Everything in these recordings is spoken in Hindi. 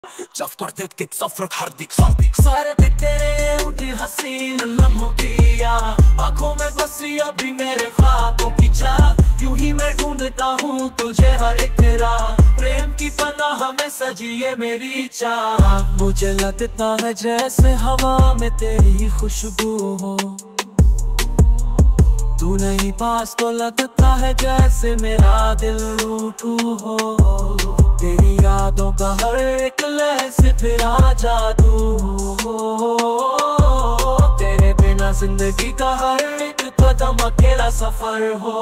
جفت ضدك صفرك حردك صعبي صارت तेरे उठी हसीन लम्हों की याद आंखों में बस अभी मेरे ख्वाबों की चाह यूं ही मैं ढूंढता हूँ तुझे हर एक तेरा प्रेम की पनाह में सजी ये मेरी चाह मुझे लगता है जैसे हवा में तेरी खुशबू हो तू नहीं पास तो लगता है जैसे मेरा दिल रूठू हो तेरी यादों का हर एक लहज़े फिरा जादू हो तेरे बिना जिंदगी का हर एक कदम अकेला सफर हो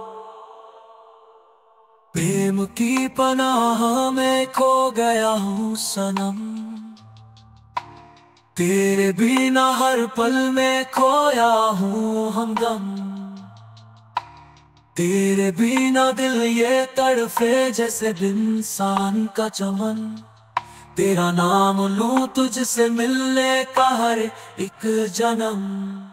प्रेम की पनाह में खो गया हूँ सनम तेरे बिना हर पल में खोया हूँ हमदम तेरे बिना दिल ये तड़फे जैसे इंसान का चमन तेरा नाम लूं तुझसे मिलने का हर एक जन्म।